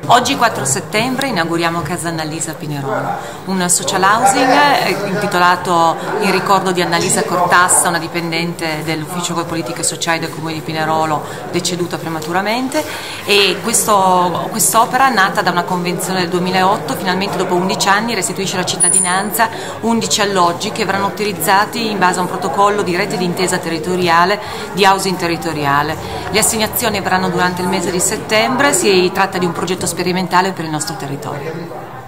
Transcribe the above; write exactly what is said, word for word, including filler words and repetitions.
Oggi quattro settembre inauguriamo Casa Annalisa Pinerolo, un social housing intitolato in ricordo di Annalisa Cortassa, una dipendente dell'Ufficio Politiche Sociali del Comune di Pinerolo deceduta prematuramente, e questo, quest'opera, nata da una convenzione del duemilaotto, finalmente dopo undici anni restituisce alla cittadinanza undici alloggi che verranno utilizzati in base a un protocollo di rete di intesa territoriale di housing territoriale. Le assegnazioni avranno durante il mese di settembre, si tratta di un progetto sperimentale per il nostro territorio.